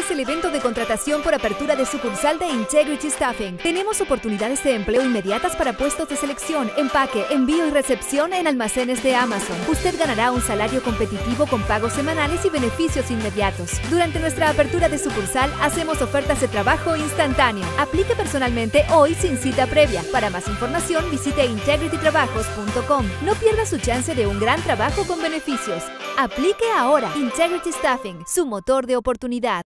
es el evento de contratación por apertura de sucursal de Integrity Staffing. Tenemos oportunidades de empleo inmediatas para puestos de selección, empaque, envío y recepción en almacenes de Amazon. Usted ganará un salario competitivo con pagos semanales y beneficios inmediatos. Durante nuestra apertura de sucursal, hacemos ofertas de trabajo instantáneo. Aplique personalmente hoy sin cita previa. Para más información, visite integritytrabajos.com. No pierda su chance de un gran trabajo con beneficios. Aplique ahora. Integrity Staffing, su motor de oportunidad.